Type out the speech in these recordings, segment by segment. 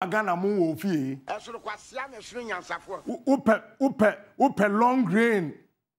Ghana mu ofie. Esoro kwasia na esoro nyansafo. Upe long grain.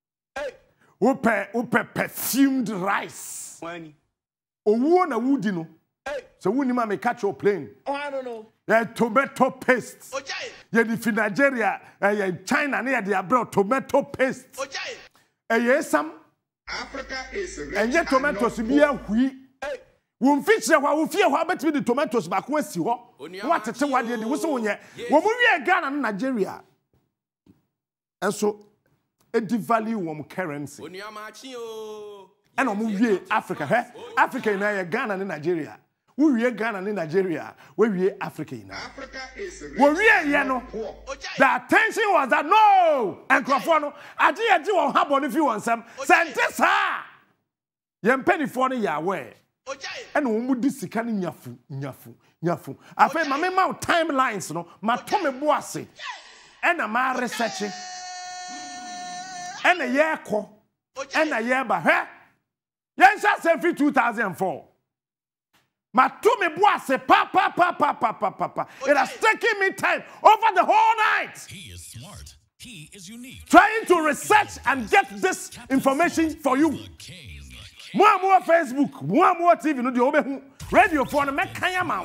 Upe perfumed rice. Wani. Owo na wudi no. So wuni ma me catch your plane. Oh, I don't know. Tomato paste. Ye di fi Nigeria, China ne dey abroad tomato paste. Some Africa is rich. And yet tomatoes be a hui. Won feature wa wo fie ho abetimi the tomatoes back we si ho. What tete wa de wo so wonye. Wo mu wie Ghana and Nigeria. And so e devalue wo currency. And o mu wie Africa, Africa na Ghana and Nigeria. We wie Ghana and Nigeria, we wie Africa na. Africa is rich. We wie ye no. The attention was that no, and Crawford ade won habo no fi won sam. Sente sa. Yem penifo no ya aware. And wo mu di sika no nyafu. Afa ma me ma timelines no, ma to me bo ase. And ma research. And a year ko. And a year ba. Yen sha say 2004. Ma to me bo ase pa. It has taken me time over the whole night. He is smart. He is unique. Trying to research and get this information for you. More Facebook, more TV, no the obehu radio phone me kanya ma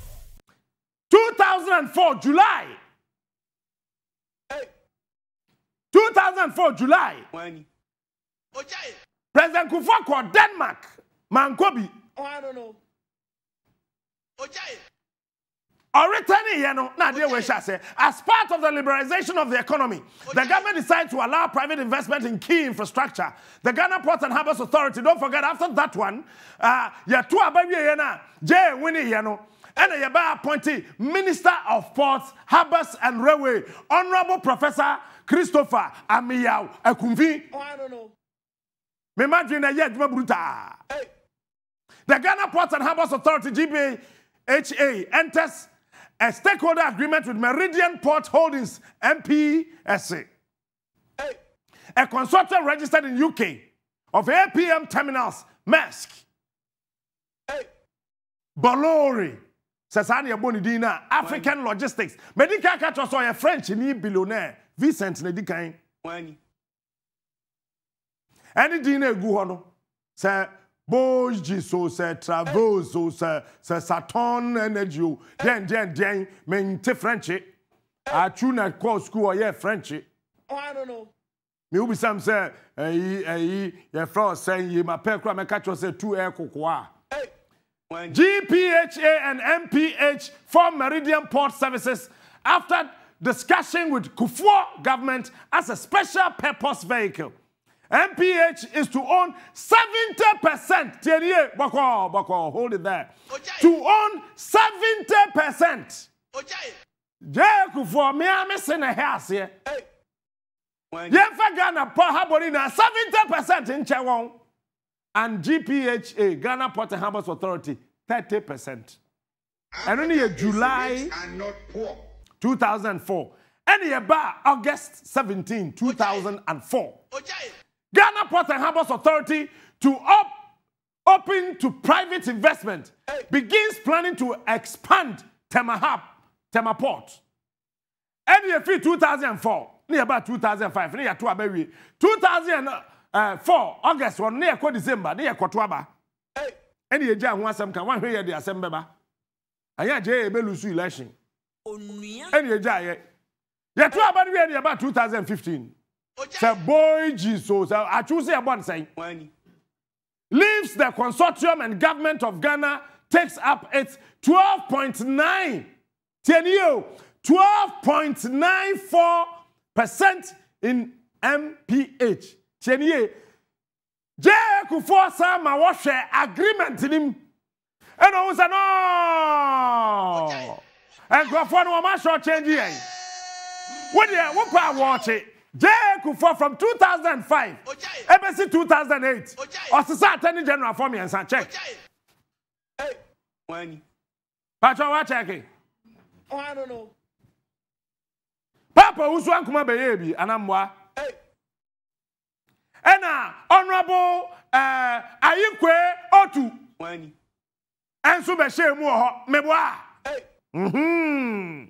2004 July. 2004 July. President Kufuor called Denmark. Mankobi. Oh, I don't know. Returning here, no, as part of the liberalization of the economy, the government decided to allow private investment in key infrastructure. The Ghana Ports and Harbours Authority, don't forget, after that one, Jay Winnie, and a appointee Minister of Ports, Harbours and Railway, Honorable Professor Christopher Amiyao Ekumvi. Oh, I don't know. Me imagine yet bruta. The Ghana Ports and Harbours Authority, GPHA, enters a stakeholder agreement with Meridian Port Holdings, MPSA, a consortium registered in UK of APM Terminals, Maersk, Bolori, Sasania Bonidina, African Logistics, Medical Catch so a French billionaire, Vincent Nedikain. Any dinner guhono, sir. Boji so say travel so say Saturn energy den mente French a tuna course school or yeah French. Oh, I don't know. Me ubi sam say your friend saying you my pay cry me catch you say 2 air kokoa. GPHA and MPH form Meridian Port Services after discussion with Kufuor government as a special purpose vehicle. MPH is to own 70%. Tienier, Bako, hold it there. To own 70%. Jacob for me, I'm missing a house here. Yefa Ghana Port Harbour na 70% in Chewon. And GPHA, Ghana Port and Harbours Authority, 30%. And only July 2004. And about August 17, 2004. Ghana Port and Harbours Authority to open to private investment begins planning to expand Tema Port. And year 2004, near about 2005, near to Abbey, 2004 August one near December, near Kotwaba. And ye jam was some can one here the assembly. And ya J. Belusu election. And ye jay. Yet about 2015. Say boy Jesus, I choose a one saying. Leaves the consortium and government of Ghana takes up its 12.9 10-year 12.94% in MPH. 10-year. Jay Kufuor sama wash agreement in him. And I was no. And Kufuor no ma short change here. What watch it? Jay Kufuor from 2005, embassy 2008, Assistant Attorney General for me and check. When? Patrick, what checking? Oh, I don't know. Papa, who's one come baby, and I'm what? And Honorable Ayikwe Otu. When? And so be shame more, me boy.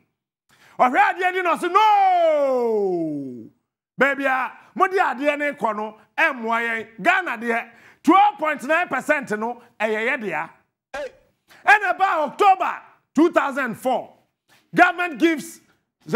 ohwe ade ni no so no baby modi ade ne kɔ no emmoa yen Ghana de 12.9% no eyeye dia and about October 2004 government gives the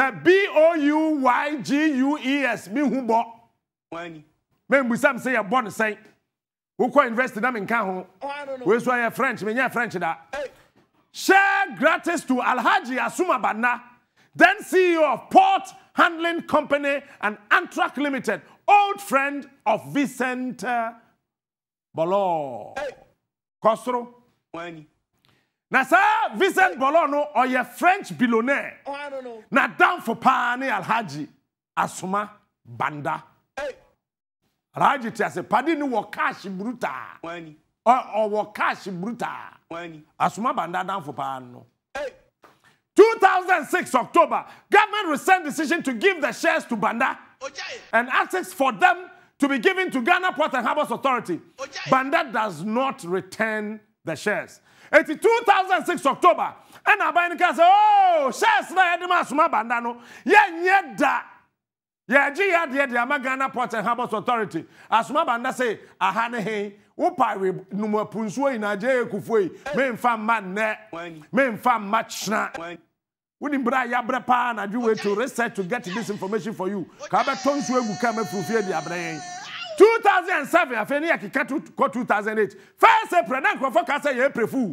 BOUYGUES me hu bo Wani. me mbusam say ya bon say who ko invest na me nka ho we so ya French me nya French da share gratis to Alhaji Asuma Banna, then CEO of Port Handling Company and Antrak Limited, old friend of Vincent Bolo. Kostro. Wani. Na sa Vincent Bolo no or your French billionaire. Oh, I don't know. Na down for pani Alhaji Asuma Banda. Alhaji tiase padi ni wo cash bruta. Wani. Or wo cash bruta. Wani. Asuma Banda down for pan no. 2006 October, government rescind decision to give the shares to Banda and asks for them to be given to Ghana Port and Harbours Authority. Banda does not return the shares. 2006 October, and Abanika say, oh, shares na edema Asuma Banda no, da. Ghana Port and Harbours Authority. Asuma Banda say, ahane he, upa we numu punsuo inaje kufui, me mfa manne, me mfa machna. Wouldn't bra ya bra pa na do way to research to get this information for you. Ka be tonsu egu ka me frufie di abran. 2007 afeni akika to 2008. First April na nkofo ka say ye prefu.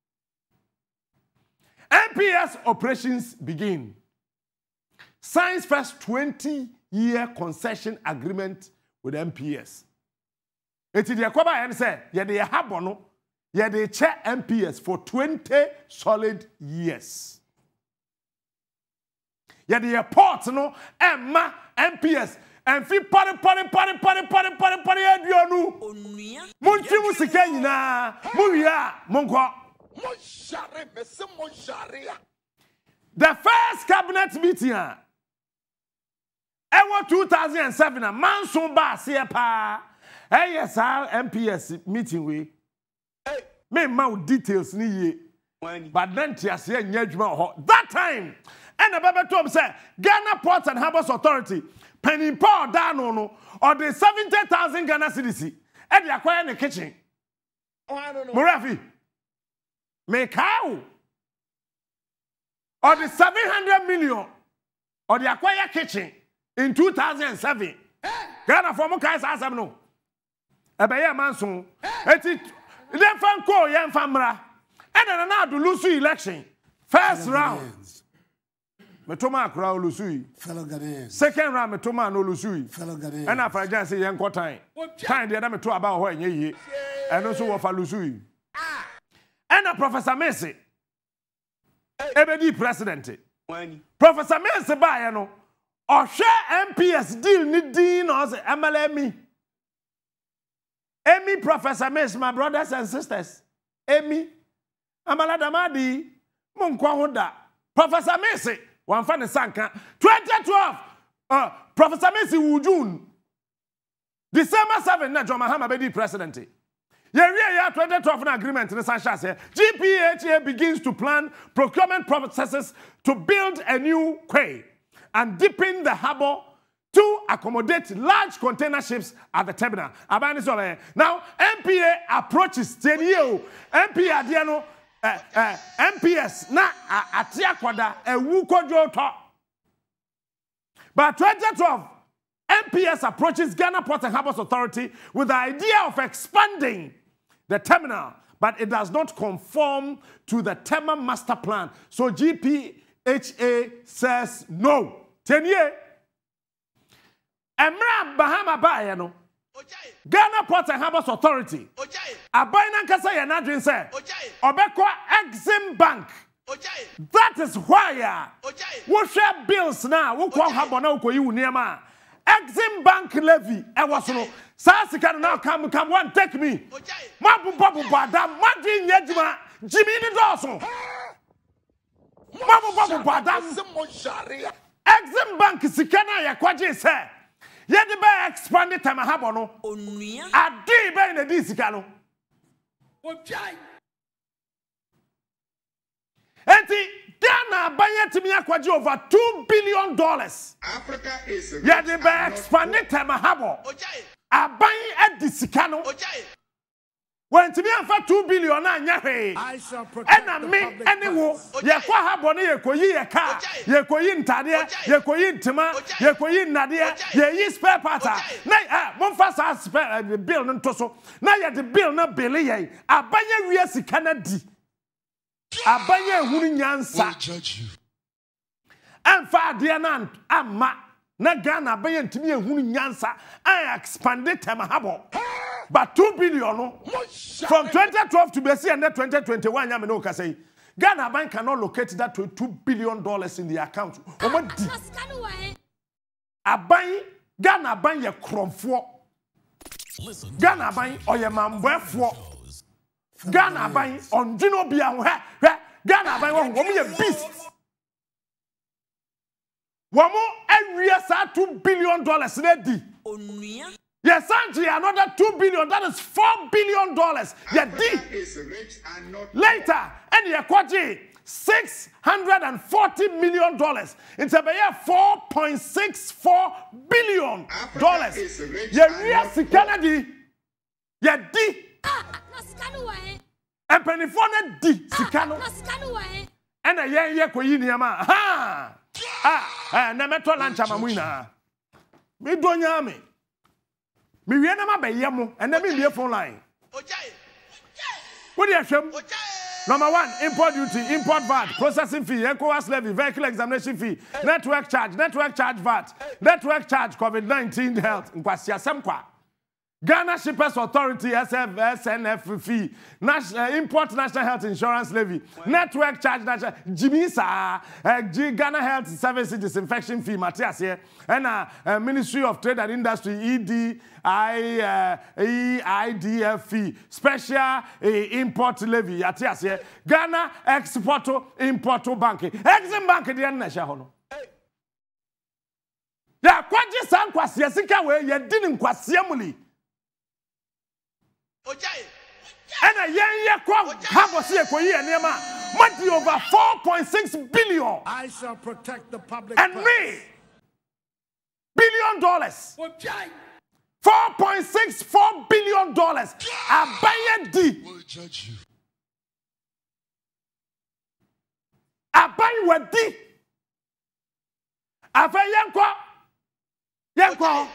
MPS operations begin. Signs first 20-year concession agreement with MPS. Eti de akoba yen say ye de habo no ye de che MPS for 20 solid years. Ye de port no emma MPS and fi pare aduonu monti musika nyina muwia monko the first cabinet meeting ewo 2007 a manson ba se pa yes MPS meeting we me ma details ni ye but then tiase nya adwuma ho that time and the Bible told him, say, Ghana Ports and Harbours Authority, penny power down or the 70,000 Ghana cedis, and they acquire in the kitchen. Oh, I don't know. Murafi, make how? Or the 700 million, or the acquire kitchen in 2007. Ghana for Mukai Sasam no. Ebeye Manson, then Fanko Yan Famra, and then now to lose election. First round. Metoma akra olusui fellow Ghanaians. Second round metoma no olusui Fellow Ghanaians. and after just say yen time the other meto about ho enye yi and also wo fa lusui and Professor Messi ebedi president Professor Messi ba ye no ohwe MPS deal ni din no say MLM Emi Professor Messi, my brothers and sisters Emi Amaladamadi Monkwa hoda Professor Messi one fan sanka 2012 Professor Messi wu June December 7 na John Mahama be president ye 2012 agreement in Sansha say GPHA begins to plan procurement processes to build a new quay and deepen the harbour to accommodate large container ships at the terminal. Now MPA approaches 10 years MPA adiano MPS na atia kwada ewu kojo to. By 2012, MPS approaches Ghana Port and Harbours Authority with the idea of expanding the terminal, but it does not conform to the Tema master plan. So GPHA says no. 10 years. Emra Bahama Bayano. Ghana Port and Harbours Authority. Abayna Kasa Yanadrin said, Obeko Exim Bank. That is why we share bills now. We call Habona Ukoyu Niama. Exim Bank levy. I was no. Sasika now come one take me. Mabu Babu Bada, Madin Yajima, Jimmy Dawson. Mabu Babu Bada, Exim Bank Sikana Yakwaji said. Yet the bear expanded Tema Harbour no. A day by in the Disicano. Enti Ghana banye timi akwaji over $2 billion. Africa is rich. Yeah, they be expanded Tema Harbour. Abanye edi sika no. When timi anfa $2 billion na nya hwe. Ena me ene wo ye kwa harbour ne ye koyi ye car, ye koyi ntade, ye koyi ntima, ye koyi nnade, ye yi spare part. Na monfa sa spare bill no ntoso. Na ye de bill na bill ye. Abanye wi sika na di. Abanye ehunu nyansa. Amfa ade na amma na Ghana abanye ntimi ehunu nyansa. I expanded Tema Harbour. But $2 billion from 2012 to BC and 2021, Yamino say Ghana Bank cannot locate that to $2 billion in the account. Abay Ghana Bank ye cromfo. Ghana Bank or ye mambo. Ghana Bank on Dino Bia. Ghana Bank woman ye beast. Wamo every year $2 billion ready. Yes, Sanji, another $2 billion. That is $4 billion. Yeah, later, and you kwaji $640 million. It's about $4.64 billion. Yeah, yes, Canada. Yeah, D. And Penifone D. Sikano. And a year koyiniama. Ha! Nemeto lancha mamuina. Me donyame. Me we na mabayemo and then me phone line. What do you say? Number 1, import duty, import VAT, processing fee, ECOWAS levy, vehicle examination fee, network charge VAT, network charge, COVID-19 health, nkwasia semkwa. Ghana Shippers Authority SNF fee, import national health insurance levy, network charge national Jimisa, Ghana Health Services disinfection fee, Matthias here, and Ministry of Trade and Industry EIDF fee, special import levy, Matthias here, Ghana Exporto Importo Bank, Exim Bank the National. Ya kwaji san kwasia sika we ye dinin kwasia muli. And a year harbour see a money over $4.6 billion. I shall protect the public. And me $1 billion. $4.64 billion. I buy a D. I buy what D. I buy Yanko.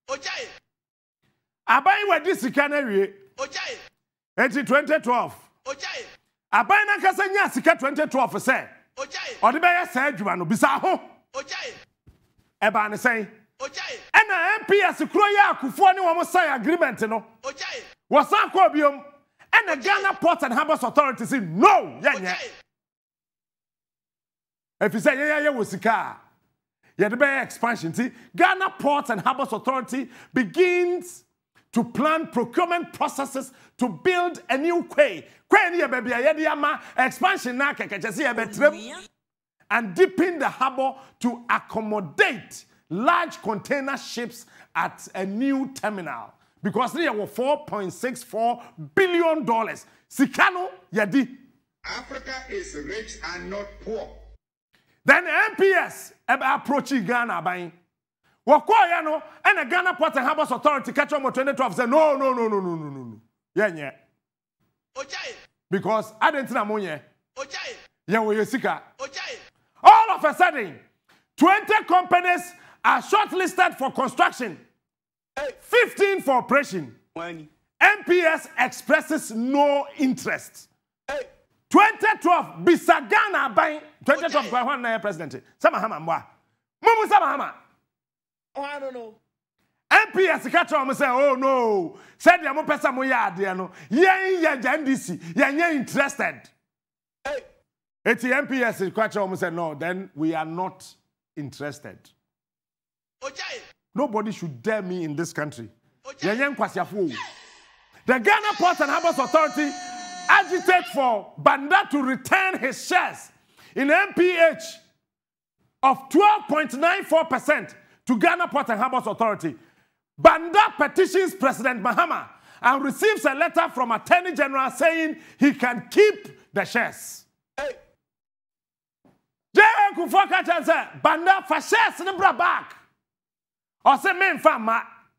I buy what this canary. Enti 2012. Abai na kasa nya sika 2012 say. Odi be ya say adwuma no bisa ho. Eba ne say. Na MPS kro ya akufo ne wo sign agreement no. Wasan ko biom. Na Ghana Ports and Harbours Authority say no, yenye. If you say yeah wo sika. Yeah the be expansion. See, Ghana Ports and Harbours Authority begins to plan procurement processes to build a new quay. Quay ni baby ayediama expansion na kekechesi ebetrem and deepen the harbour to accommodate large container ships at a new terminal. Because there were $4.64 billion. Sikano yedi. Africa is rich and not poor. Then MPS approaching Ghana buying. Wakoya no, and the Ghana Ports and Harbours Authority catch on 2012 say no. Yeah. Because I didn't know money. Yeah, we sika. All of a sudden, 20 companies are shortlisted for construction. 15 for operation. MPS expresses no interest. 2012, Bisa Ghana buying 2012 by one president. Samahama mwa. Mumu Samahama. Oh, I don't know. MPS catch on say, oh no. Said the more person we are there no. Yeah, NDC. Yeah, interested. It's the MPS catch on say no. Then we are not interested. Nobody should dare me in this country. The Ghana Ports and Harbours Authority agitate for Banda to return his shares in MPH of 12.94% to Ghana Ports and Harbours Authority. Banda petitions President Mahama and receives a letter from Attorney General saying he can keep the shares. Kufuor catch say banda fa shares ne bra back. Or say men fa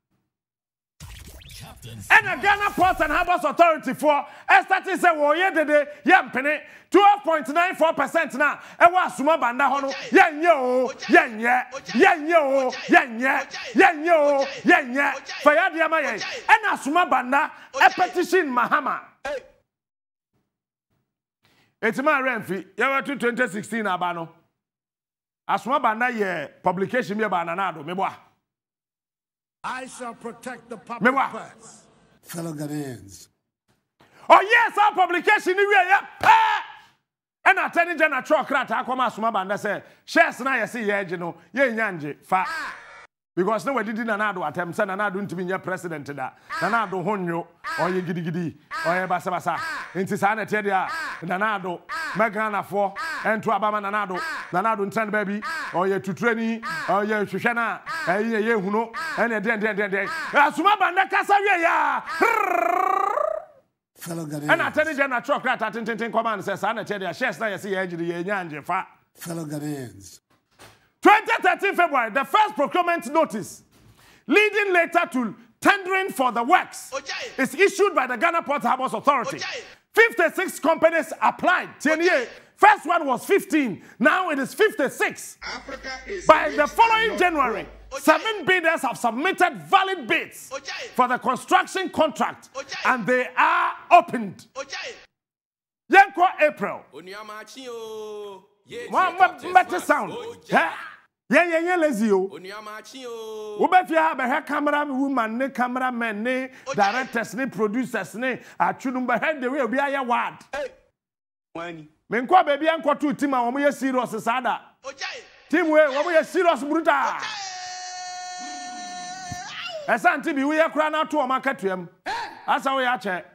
and a Ghana Ports and Harbours Authority for starting say wo ye dede yampene 12.94% now. E wa suma banda hono yenye o yenye for ya dia ma ye and asuma banda a petition Mahama. It's my renfi ya 2016 abano asuma banda ye publication me bananado me boa. I shall protect the public purse. Fellow Ghanaians. Oh yes, our publication we are and Attorney General Chokrat akoma asuma banda say shares na ye say ye no ye nyanje fa because no we did nanado atem say nanado ntimi nya president da nanado honyo or ye gidigidi or ye basa enti sa na te dia nanado megana for ento abama nanado ntran baby or ye tutreni or ye hwehwe na ye huno ene den asuma banda kasa we ya fellow Ghanaians. And Attorney General Chokrat atintin command says sa na te dia shares na ye say ye nyanje fa fellow Ghanaians. 2013 February, the first procurement notice leading later to tendering for the works is issued by the Ghana Ports Harbours Authority. 56 companies applied. First one was 15, now it is 56. By the following January, 7 bidders have submitted valid bids for the construction contract and they are opened. Yanko April. Better sound. Yeah, lazy. Ubefia have camera woman, ne cameraman, ne directors, ne producers, ne achunumba head the way be a word. Menkwa baby anko two team and we serious sada. Team we serious brutal. Esanti bi we kra na to o makatuam. Asa we a che.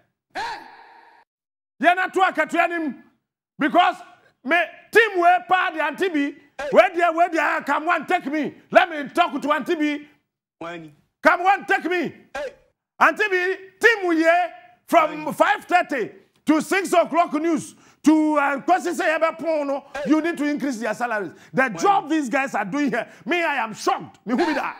Ye na to akatuanim because me team we pa the antibi. Where dear, come one, take me. Let me talk to Auntie B. Come one, take me. Auntie B, team we from 5:30 to 6 o'clock news to you need to increase their salaries. The job these guys are doing here, me, I am shocked. Me who be that?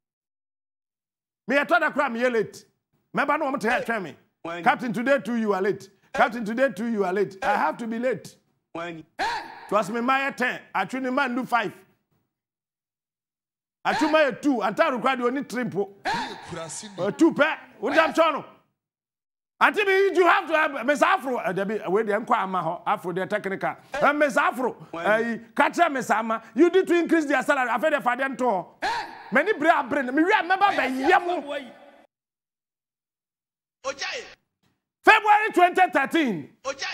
Me I thought I cry me late. Remember no I'm to tell me. Captain, today too you are late. Captain, today too you are late. I have to be late. Trust me, my 10. I train man do 5. I train my 2. And I require you only triple. 2 pair. What am channel? Until you have to have Miss Afro. Where the Afro, the technical. Miss Afro. Catcher Miss Ama. You need to increase their salary. I've heard if I didn't talk. Many brave brain. Me remember by Yamu. February 2013.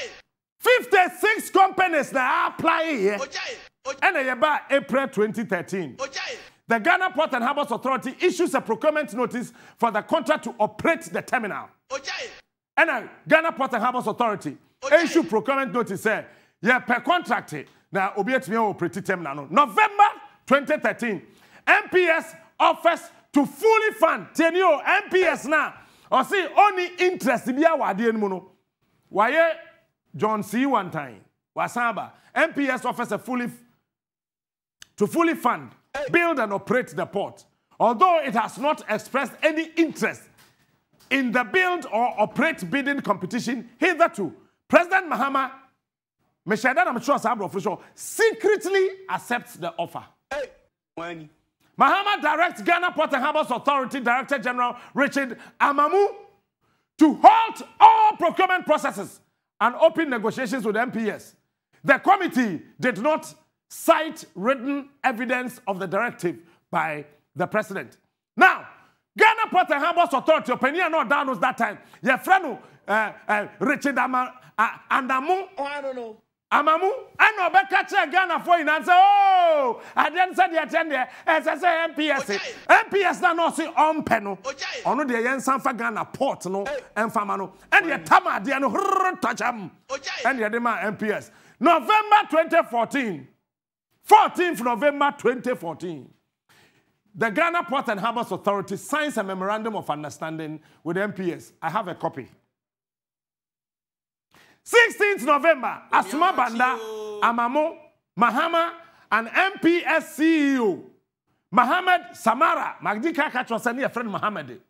56 companies now apply here. And about April 2013. The Ghana Port and Harbours Authority issues a procurement notice for the contract to operate the terminal. And Ghana Port and Harbours Authority issue procurement notice say, yeah, per contract now obiet me operate terminal. November 2013, MPS offers to fully fund tenio MPS now. Or see only interest be our dear mono. Why John C. one time, Wasaba, MPS offers to fully fund, build and operate the port. Although it has not expressed any interest in the build or operate bidding competition hitherto, President Mahama, I'm sure Sabro official, secretly accepts the offer. Mahama directs Ghana Port and Harbours Authority Director General Richard Amamu to halt all procurement processes and open negotiations with MPS. The committee did not cite written evidence of the directive by the president. Now, Ghana Port and Harbours Authority, opinion not down that time. Your friend, Richard Amamu. Oh, I don't know. Amamu, I know Becca Ghana for in answer. Oh, I didn't say the attendant as I say MPS. MPS now not see on panel. On the Yen Sanfa Ghana port no and Famano. And the Tama Diano touch them. And the demand MPS. November 2014. 14th November 2014. The Ghana Port and Harbours Authority signs a memorandum of understanding with MPS. I have a copy. 16th November, Asuma Banda, Amamo, Mahama and MPS CEO Mohammed Samara Magdika Kachwasani a friend Mohammed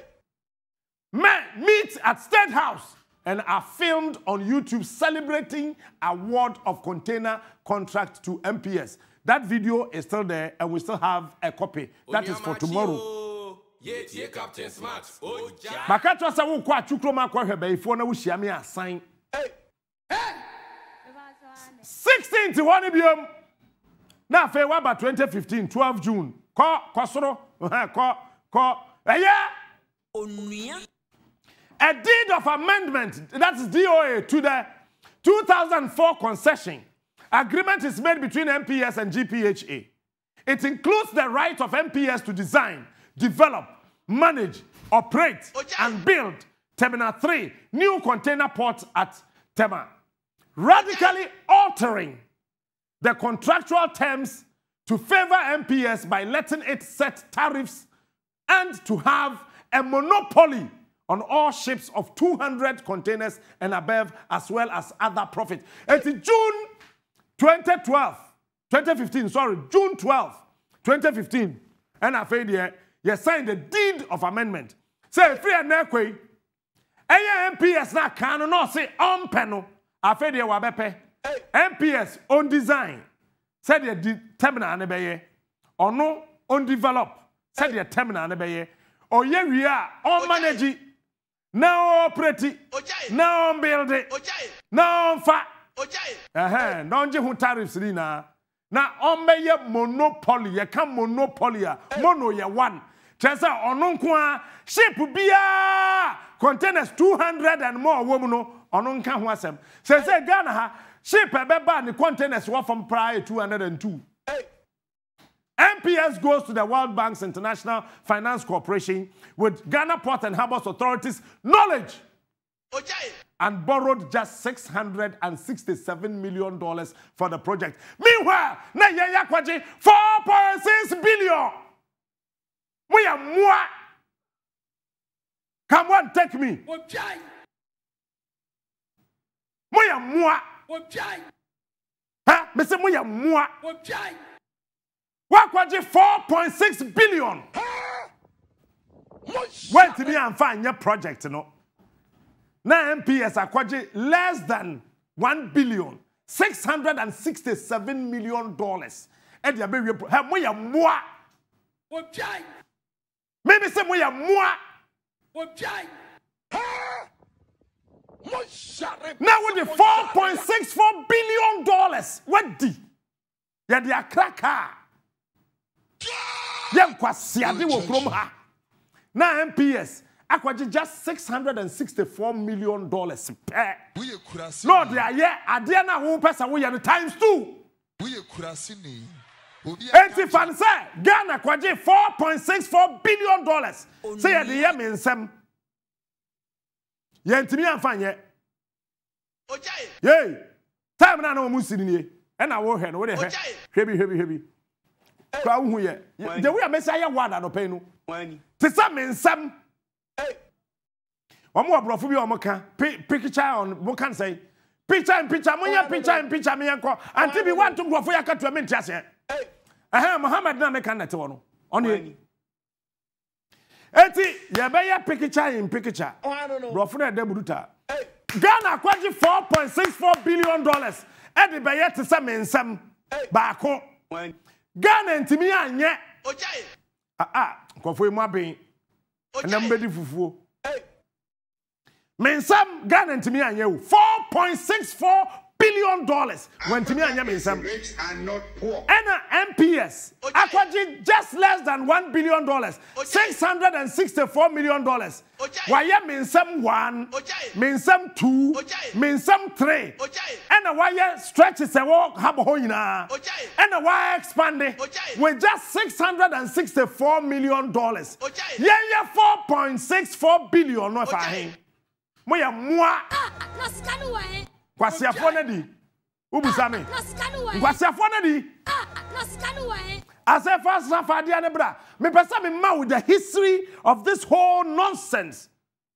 meet at State House and are filmed on YouTube celebrating award of container contract to MPS. That video is still there and we still have a copy. That is for tomorrow. Captain Smart. Makatwa sa wo kwa chukroma kwa hwebeyifo na wo hia me asan. 16 to 1 biom. Na fe wa ba 2015 12 June. Ko soro. Ko a deed of amendment, that is DOA, to the 2004 concession agreement is made between MPS and GPHA. It includes the right of MPS to design, develop, manage, operate, and build Terminal 3 new container port at Tema, radically altering the contractual terms to favor MPS by letting it set tariffs and to have a monopoly on all ships of 200 containers and above, as well as other profit. It's June 2015, June 12, 2015. And I said, you signed the deed of amendment. Say, free and nekwe, MPS na kano no say on panel. I said, you wabepe. MPS on design. Said the terminal anebeye. Or no, on develop. Said the terminal anebeye. Or ye we are on manage. Now operate. Now build it. Now fat. Don't you tariffs na. Now on be ye monopoly. Ye can monopoly. Mono ye one. Chesa onunkwa ship bia containers 200 and more woman onunka ho asem. Say Ghana ha ship ebeba ni containers wa from prior 202. MPS goes to the World Bank's International Finance Corporation with Ghana Port and Harbors Authority's knowledge and borrowed just $667 million for the project. Meanwhile, na yaya kwaji 4.6 billion. Moya moi. Come on, take me. Moya moi. Huh? Me say moya moi. Wakwaji 4.6 billion. Went to me and find your project, no. Now MPS akwaji less than $1 billion, $667 million. And the baby, have moya moi. Maybe say moya moi. Now with the $4.64 billion, what di? Ya di a cracker. Yem kwasiade wo krom ha. Na MPS akwaji just $664 million per. No, they are here. Ade na wo pesa wo ya times 2. Enti fan say Ghana kwaji $4.64 billion. Say ya de ya mensem. Ye ntimi anfa ye. Yey. Time na no musini ni. E na wo hwe no wo de hwe. Hwebi. Kwa hu ye. The way I message word no pay no. Te sa mensem. Omo abrofo bi omo ka picture on mo kan say picture mo ya picture me yanko anti bi want to grofo yakatu me ntiase. Muhammad na me kan nete wo no. Ono ye. Eti ye be ya picture in picture. Oh, I don't know. Brofo na de buruta. Ghana kwaji $4.64 billion. E de be ye te sa mensem ba ko. Ghana ntimi anye. Kofo mu aben. Enam bedi fufuo. Mensam Ghana ntimi anye wo. $4.64 billion when ntimi anye mensam. Rich and not poor. Ena MPS akwaji just less than $1 billion. $664 million. Why mensam 1, mensam 2, mensam 3. Ena why stretches a walk habo hoina. Ena why expanding with just $664 million. Yeah, $4.64 billion no fahin. Moya moi. Kwasi afone di. Ubusame. Kwasi afone di. As a first Rafadia Nebra, me pesa me ma with the history of this whole nonsense.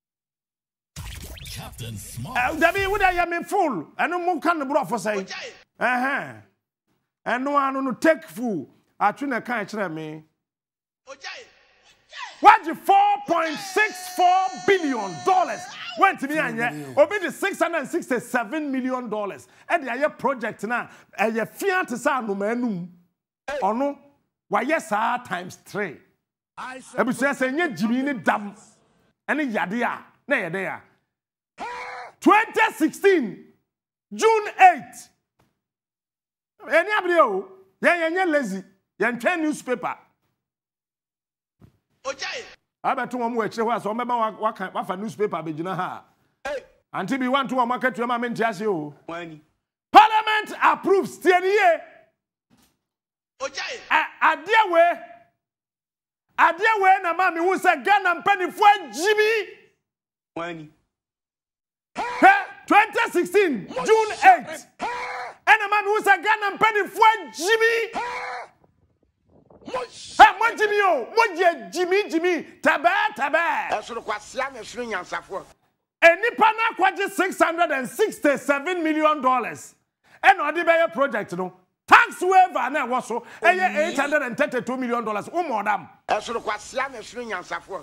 Captain Smart. Dabi would I am in full. I know more can the bro for say. And no one no take full. I try to catch me. What the $4.64 billion went to me and obi the $667 million. And the other project now, a fiat to say no manum. Or no, why yes, times 3. I say, Jimmy dam. And yadia, nay, there. 2016, June 8th. Any abrio, yeah, lazy, yan newspaper. I bet to one which was on what a newspaper be ha. Until we want to market to a moment, yes, you. Parliament approves TNA. A dear way, na mammy who said gun and penny for Jimmy. 2016, June 8th. And a man who said gun and penny for Jimmy. Jimmy, taba. That's what was young and swing and suffer. And Nipana quaji $667 million. And Odibeya project, no. Tax waiver and was so $832 million. Madam. That's what was young and swing and suffer.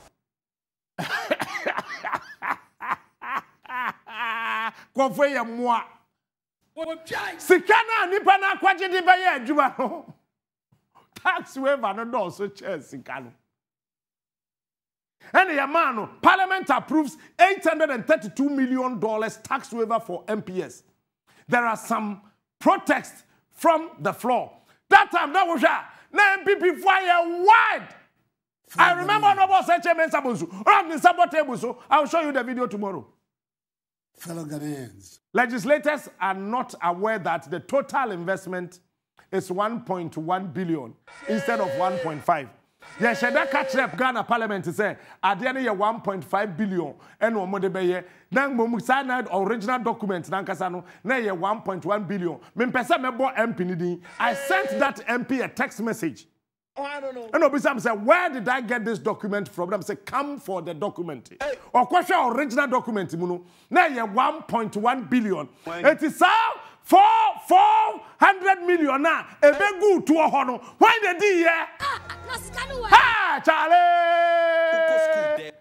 Confeya moi. Sikana Nipana quaji dibaya jubano. Tax waiver no do so sikano. And the man, Parliament approves $832 million tax waiver for MPS. There are some protests from the floor. That time, that was now MPP fire wide. I remember no more such a so I'll show you the video tomorrow. Fellow Ghanaians. Legislators are not aware that the total investment is 1.1 billion instead of 1.5. Yes, that catch up Ghana Parliament say at the end of 1.5 billion and one more de then signed original document nankasano na 1.1 billion. Me pesa me bo MP nidi. I sent that MP a text message. Oh, I don't know. And Obisam said, where did I get this document from? Them say, come for the document. Hey. Or question original document muno. Na 1.1 billion. It is how 400 million now. A big good to a honor. Why the D here? Ha, Charlie!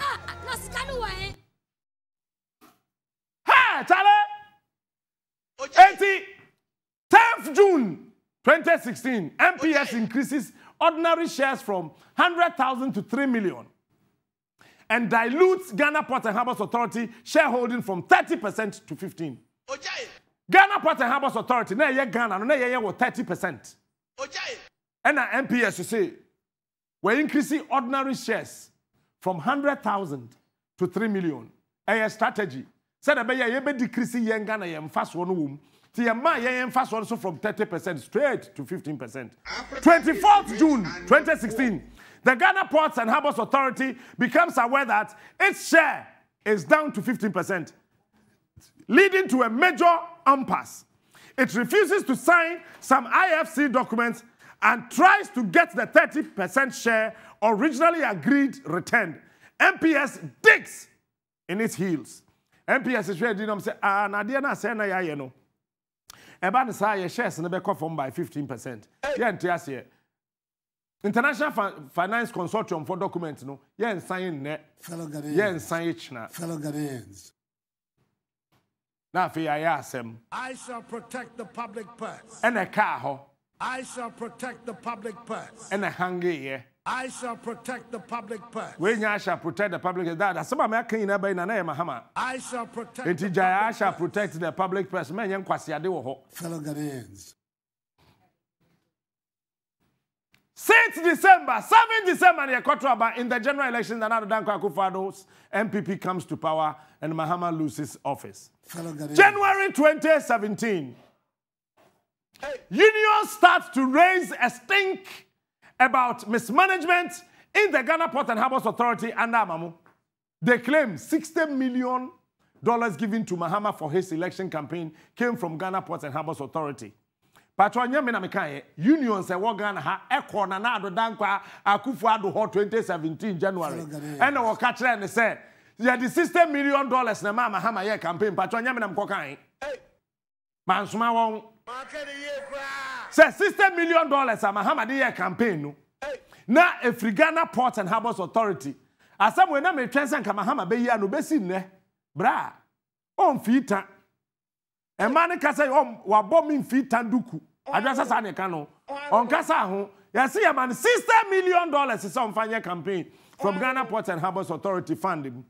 Ha, Charlie! 10th June 2016, MPS increases ordinary shares from 100,000 to 3 million and dilutes Ghana Port and Harbours Authority shareholding from 30% to 15%. Ghana Port and Harbours Authority, na ye Ghana, no na ye 30%. And now MPS you say, we're increasing ordinary shares from 100,000 to 3 million. A strategy. Said that ye be decreasing yen Ghana ye fast one womb. TMI fast also from 30% straight to 15%. 24th June 2016, the Ghana Ports and Harbours Authority becomes aware that its share is down to 15%, leading to a major impasse. It refuses to sign some IFC documents and tries to get the 30% share originally agreed returned. MPS digs in its heels. MPS is ready to say, Nadia na say na ya ye no. About the shares and be from by 15%. Yeah, International Finance Consortium for documents, no. Yeah, sign net. Fellow Ghanaians. Yeah, sign Fellow Ghanaians. Now, I ask him. I shall protect the public purse. And a car, I shall protect the public purse. And a hungry, yeah. I shall protect the public purse. When I shall protect the public, that some American in a name, Mahama. I shall protect the public purse. I shall protect the public purse. Men young Fellow Ghanaians. 6th December, 7th December, in the general election, another Danko Akufo-Addo's MPP comes to power and Mahama loses office. January 2017, unions start to raise a stink about mismanagement in the Ghana Port and Harbours Authority under Amamu. They claim $60 million given to Mahama for his election campaign came from Ghana Port and Harbours Authority. Patronya me na mekaye union se wo Ghana ha ekọ na na adodankwa Akufo-Addo 2017 January and wo ka kire ne say ya the $60 million na mama Mahama ye campaign patronya me na mkokan mansuma won say $60 million Mahama de campaign no. Na Efri Ghana Ports and Harbours Authority. Asam we na me twensen ka Mahama be ya no besi ne. Bra. On fita. E man ka say wa bom mi fita nduku. Adwasa sa ne ka no. On kasa ho. Ya see ya man $60 million is on fanya campaign from Ghana Ports and Harbours Authority funding.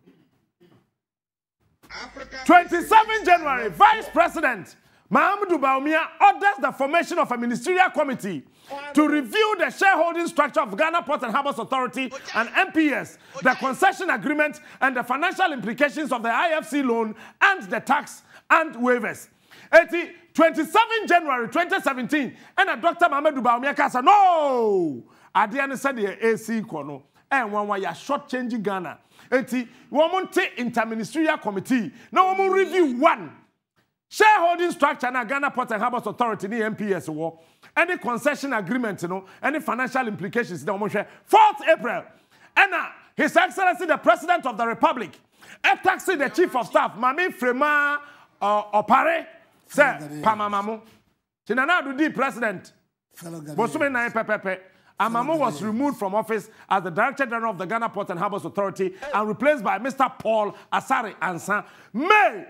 27 January, Vice President Mahamudu Bawumia orders the formation of a ministerial committee to review the shareholding structure of Ghana Ports and Harbours Authority and MPS, the concession agreement, and the financial implications of the IFC loan and the tax and waivers. 27 January 2017, and Dr. Mahamudu Bawumia Kasa, no! Adiane said the AC Kono, and one ya short changing Ghana. Eti womonte interministerial committee na womo review one shareholding structure na Ghana Ports and Harbours Authority ni MPS wo any concession agreement no any financial implications na womo hwe 4th April and His Excellency the President of the Republic taxi the Chief of Staff Mami Frema Opare say pamamamu tinana do di president bosume na pepepe Amamo was removed from office as the Director General of the Ghana Ports and Harbours Authority and replaced by Mr. Paul Asare Ansan. May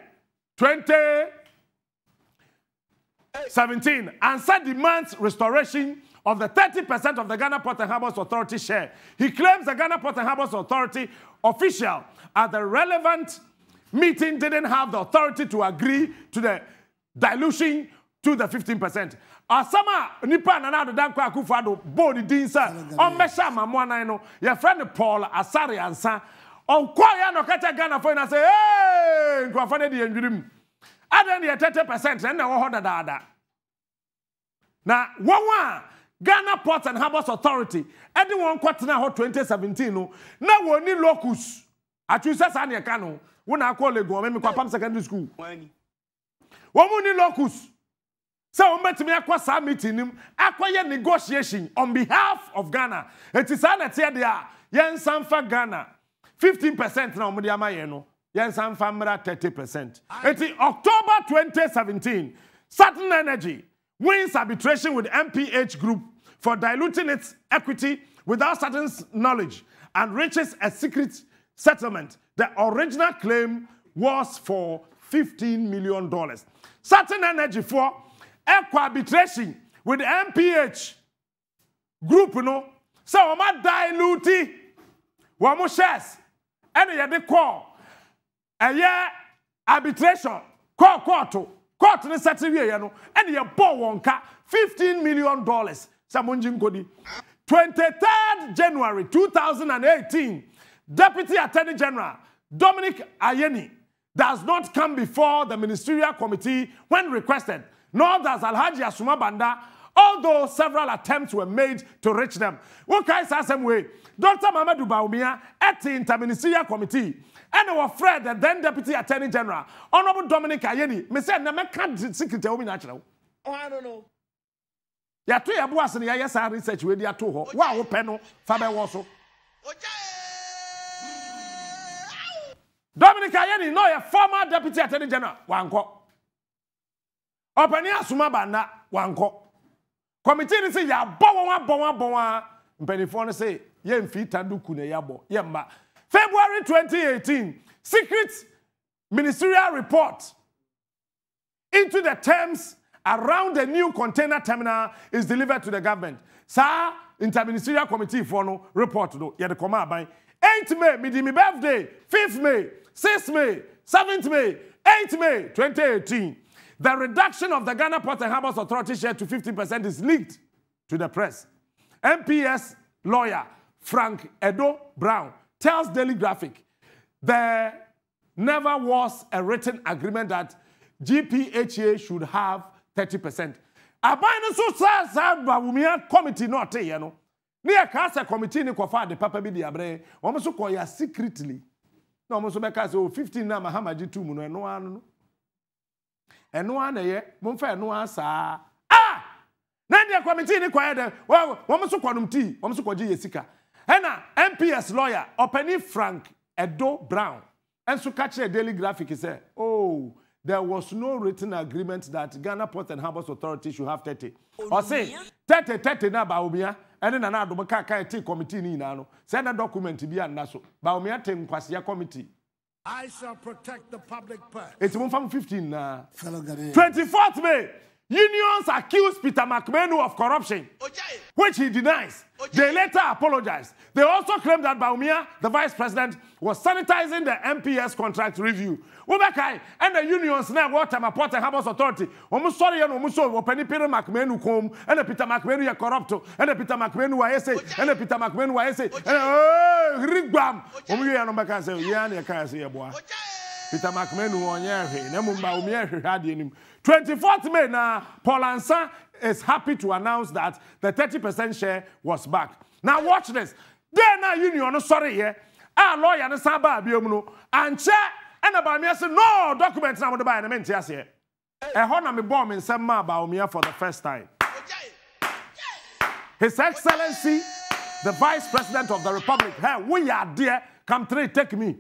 2017, Ansan demands restoration of the 30% of the Ghana Ports and Harbours Authority share. He claims the Ghana Ports and Harbours Authority official at the relevant meeting didn't have the authority to agree to the dilution to the 15%. Asama nipa na do dan kwa Akufo-Addo board din sa on mesha mamoanan no your friend Paul Asare Ansa on kwa ya no kacha Ghana for na say hey nkwa de yendwirim adan de 30% na wo hoda daada na wonwa Ghana Ports and Harbours Authority edi won kwatena ho 2017 no na woni locus atusa sa ne ka no wona akọ Lagos me kwa Pam Secondary School womuni locus. So, we met me a meeting, acquire negotiation on behalf of Ghana. It is an idea, Yen Sanfa Ghana, 15% now, Mudiama Yeno, Yen Sanfa Mra 30%. It is October 2017, Saturn Energy wins arbitration with MPH Group for diluting its equity without Saturn's knowledge and reaches a secret settlement. The original claim was for $15 million. Saturn Energy for arbitration with MPH Group, no. So, we dilute one shares. And you call a year arbitration. Court in the and you bought one car $15 million. Samunjin Kodi. 23rd January 2018, Deputy Attorney General Dominic Ayeni does not come before the Ministerial Committee when requested. Nor does Alhaji Asuma Banda, although several attempts were made to reach them. What can I say same way? Dr. Mahamudu Bawumia at the Interministerial Committee and our friend, the then Deputy Attorney General, Honorable Dominic Ayeni, me said, "Never can't secretary of natural." Oh, I don't know. Ya two abuas and ya research with ya two. Wow, penal, Faber Wasso. Dominic Ayeni, no, a former Deputy Attorney General, Wanko. Openia Asuma Banda wanko. Committee ni say ya bon. Mpenifo say ye mfi tanduku ne yabo. Yemba. February 2018, secret ministerial report into the terms around the new container terminal is delivered to the government. Sir, interministerial committee for no report do. Ye de koma aban. 8th May, me birthday. 5th May, 6th May, 7th May, 8th May 2018. The reduction of the Ghana Ports and Harbours Authority share to 50% is leaked to the press. MPS lawyer Frank Edo Brown tells Daily Graphic there never was a written agreement that GPHA should have 30%. Abana so sa Bawumia committee not you know. Near Casa committee ni kofa de papa bi di abre. Omo so koya secretly. No omo so be ka say 15 na Mahama 2 mu no anu. Eno ana ye momfa eno asa na dia committee ni kwaya de wo so kwanum ti wo so kwaje yesika ena MPS lawyer Openi Frank Edo Brown enso ka kire Daily Graphic say oh there was no written agreement that Ghana Port and Harbours Authority should have 30. Or say 30 na Baumia, and then another Domaka committee ni nano. Send a document to be an naso. Baumia ten Kwasia committee. I shall protect the public purse. It's 115 Fellow Ghanaians. 24th May. Unions accused Peter McMahon of corruption, which he denies. They later apologized. They also claimed that Baumia, the vice president, was sanitizing the MPS contract review. Ubekai and the unions now what Tema Port and Harbours Authority. Almost sorry and almost so Peter McMahon who come and the Peter McMahon who corrupt and the Peter McMahon who I say and the Peter McMahon who I say and Rigbam. Omuyano say Yan can say boy. Peter McMahon who on here, Nemumba Umia had him. 24th May now, Paul Ansa is happy to announce that the 30% share was back. Now watch this. Then now union, sorry here, our lawyer and Saba Biomuno, and chair and about me say no documents now with the buy yes here. A honor me bomb in some about me for the first time. His Excellency, the Vice President of the Republic, hey, we are dear, come through, take me.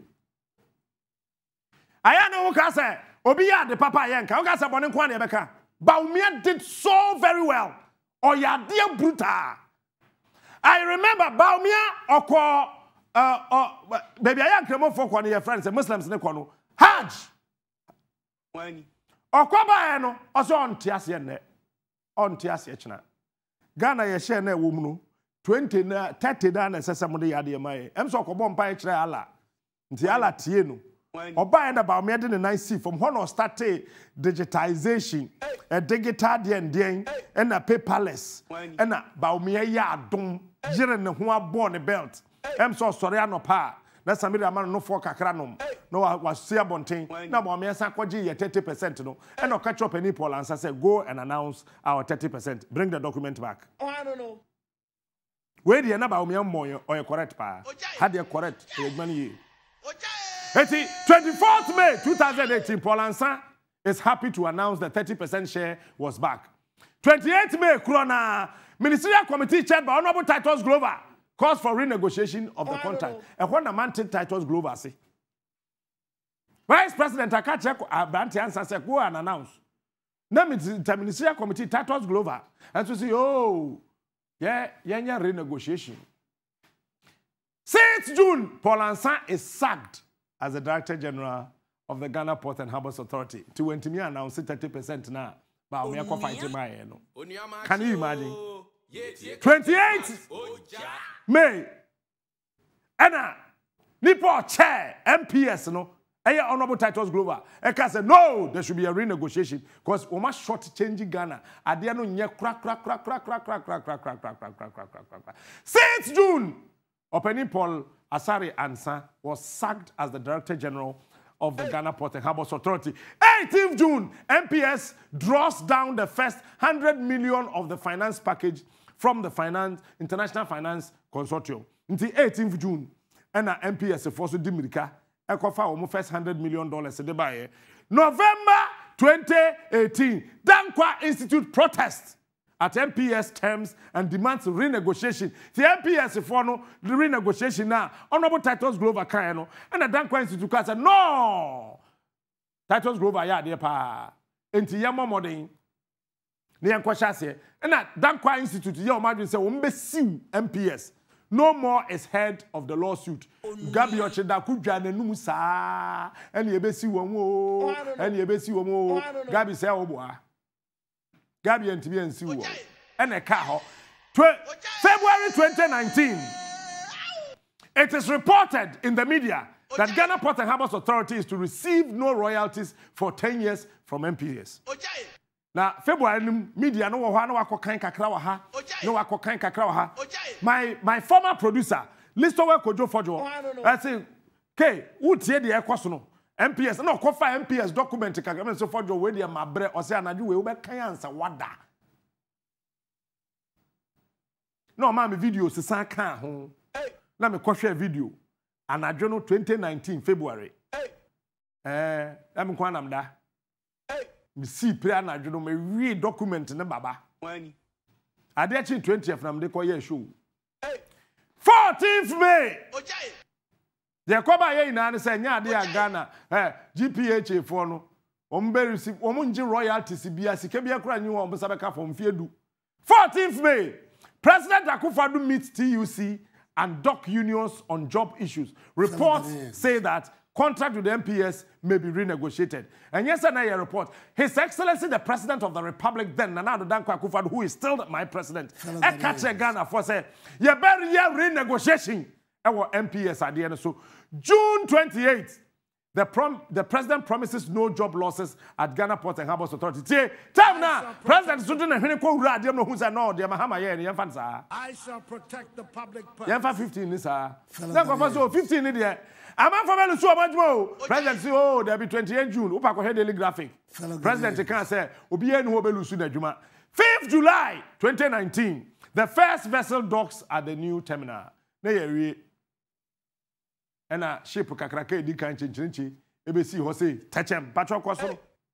I know who say. Obiya the papa yenka. Oga sa bonin kwa ne beka. Baumia did so very well. Oya dear bruta. I remember Baumia oko baby I kremo for kwa ne your friends Muslims ne kwa no. Hajj. Wani. Okwa ba no oso onte ase ne. Onte ase china. Ghana ye share na wo mu no 20 na 30 na sesem de yade mai. Em so okobom pa kire ala. Nti ala tie no. Oba and about me the nice see from when I started digitization, a digital and a paperless, and a Baumia yardum, Jiren who are born a belt. I'm so sorry, I no pa. That's a man no for cacranum. No, I was see a bonting. Now, Baumia Sakwaji 30% no, and I'll catch up any poll and say, go and announce our 30%. Bring the document back. Oh, I don't know. Where the number more or correct pa? Had you correct money? 24th May 2018, Paul Ansa is happy to announce the 30% share was back. 28th May, Corona Ministerial Committee chaired by Honorable Titus Glover calls for renegotiation of the contract. And when the man Titus Glover say, Vice President Akache Abanti Ansa said, go and announce. Now, the Ministerial Committee Titus Glover and to say, oh, yeah, renegotiation. 6th June, Paul Ansa is sacked as the Director General of the Ghana Port and Harbours Authority. To when to me announce 30% now. But we are fighting my no. Can you imagine? 28th May. Anna Nipo chair MPS no. Honorable Titus Glover. Eka said no, there should be a renegotiation because we must short change Ghana. Adia no nye crack. 6th June. Opening Paul Asari Ansa was sacked as the Director General of the Ghana Port and Harbours Authority. 18th June, MPS draws down the first 100 million of the finance package from the International Finance Consortium. Until 18th June, and MPS force Dimirika, Ekofa almost first $100 million. November 2018, Dankwa Institute protests at MPS terms and demands renegotiation. The MPS for no the renegotiation now. Honorable Titus Glover Kayano and the Dankwa Institute said no. Titus Glover ya de pa. Enti yamo modern. Ne yankwasha se. And that Dankwa Institute ya imagine say we be sue MPS. No more is head of the lawsuit. Gabi ocheda kudwa nanum sa. Eni ebesi wo. Eni ebesi wo. Gabi say oboa. Gabi and TB and Siwo. And a car. February 2019. It is reported in the media that Ghana Port and Harbours Authority is to receive no royalties for 10 years from MPS. Now, February media no wako kan kakra wa ha. No wako kan kakra wa ha. My former producer, Listowe Kojo Fojo. I say, "K, utie de ekoso no. MPS no kofa MPS document kakra so for we dey mabre o say anaju we be kan ansa wada." No ma me video sisa kan ho. Na me kohwe video. Anadwo no 2019 February. Na me kwa namda. Me see pre anadwo no me read document ne baba. Wani. Ade achi 20th na me dey koye show. 14th May. The Koba ye ina say nya ade a Ghana GPHA for no receive omunji royalties bia sika bia kura nyi won sabeka from fiedu 14th May President Akufo-Addo meets TUC and dock unions on job issues. Reports say that contract with the MPS may be renegotiated. And yes, another report. His Excellency, the President of the Republic, then Nana Addo Dankwa Akufo-Addo, who is still my president, catch Ghana for say, you better renegotiation our MPS at the end. So June 28th, the president promises no job losses at Ghana Ports and Harbours Authority. Time now, President Sutton and Heneko Radio no who's no, dear Mahama, I shall protect the public purse. Yanfa 15 is a 15 in there. I'm for so much more. President say, oh, there'll be 28 June. Upako head daily graphic. President can say, Obien Hobelu Sunajuma. 5th July 2019, the first vessel docks at the new terminal. And a ship kakrake di kan chinchinchi ebesi ho say tachem patro kwasoro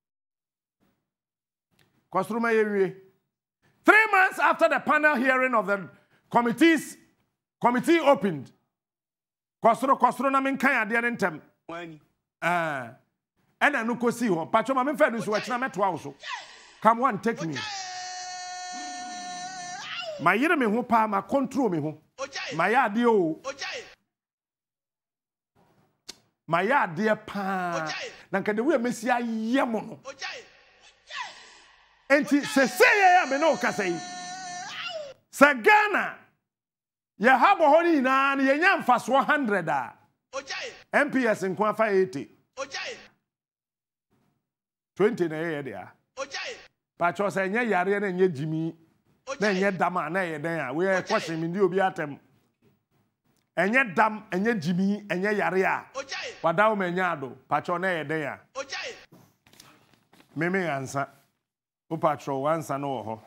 ma yewie 3 months after the panel hearing of the committee opened kwasoro na men kan ade ntem and no kosi ho patro ma men fa no so wachina meto awo so come one take me ma yire me ho pa ma control me ho ma ya ade o my ya dear pa nanka de we mesia yemo no enti se ya me no kasa yi sa Ghana ya habo ho ni na ye nya mfaso 100 a MPS nko afa 80 20 na ye dia pa cho se nya yare na nya jimi na nya dama na ye den a we question mi ndi obi atem enye dam enye jimi enye yare a wadawo menya ado patro na yeden ya meme ansa o patro wansa no ho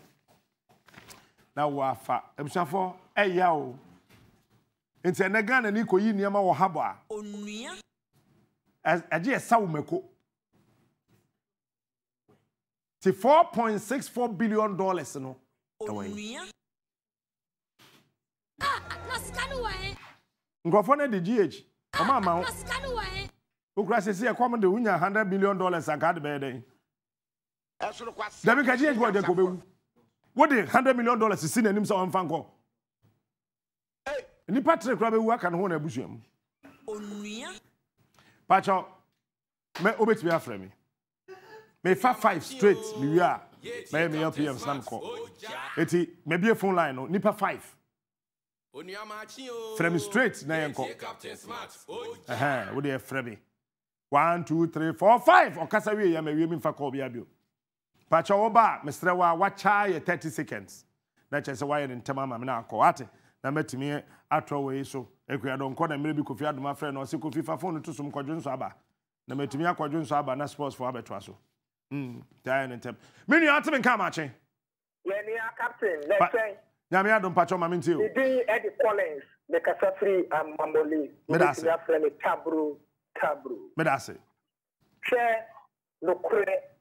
na wafa ebusafo eya o enti na Ghana ni koyi niam wo habo a onua aje esawo meko ti $4.64 billion no onua ngofo na di GH Mama, ukra sesi e kwam de unya $100 billion akade be den. Dabi ka GH boy de ko bewu. What the $100 million si nanim so amfa nko. Ni patre kra bewu aka no ho na abusuam. Onua. Pacho me obetimi afre me. Me fa 5 straight me wi a. Me help you stand call. Eti me be phone line no nipa 5. Frame straight na yanko. What do you frame? 1, 2, 3, 4, 5. Okasa we ya me we mi fa call bia bio. Pacha oba mestre wa wacha ye 30 seconds. Na chese wa ye ntema ma me na akọ ate. Na metimi atro we so ekua don ko na mere bi Kofi Adoma frɛ no se Kofi fa phone to sum kwadwo nso aba. Na metimi akwadwo nso aba na sports for abeto aso. Tai ntem. Me nu atime nka ma che. We ni captain, let's say. Nyame adom pacho ma mentio. Di Eddie Collins, the Kasafri and Mamoli. Medase. Tabru. Medase. Share no kure